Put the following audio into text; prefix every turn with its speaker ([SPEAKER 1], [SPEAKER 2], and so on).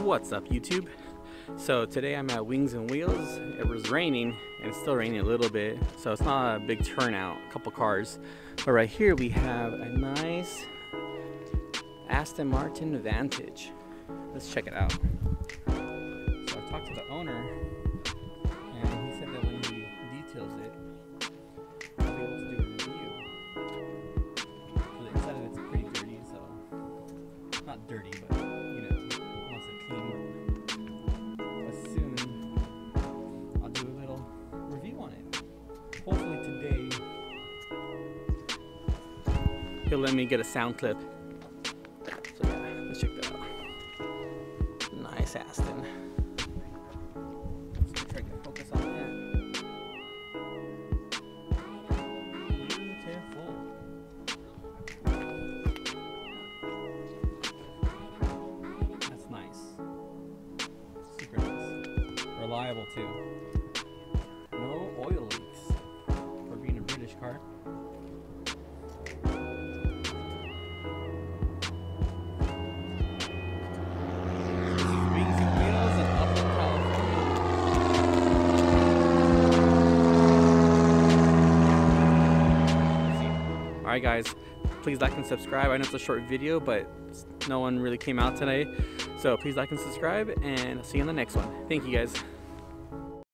[SPEAKER 1] What's up, YouTube? So today I'm at Wings and Wheels. It was raining and it's still raining a little bit, so it's not a big turnout, a couple cars. But right here we have a nice Aston Martin Vantage. Let's check it out. So I talked to the owner and he said that when he details it, I'll be able to do a review. So the inside of it's pretty dirty, so not dirty, but you know, wants a clean. But soon I'll do a little review on it. Hopefully today he'll let me get a sound clip. So yeah, let's check that out. Nice Aston. Let's try to get focus on that. Beautiful. That's nice. Super nice. Reliable too. No oil leaks for being a British car. Alright guys, please like and subscribe. I know it's a short video, but no one really came out today. So please like and subscribe, and I'll see you in the next one. Thank you guys.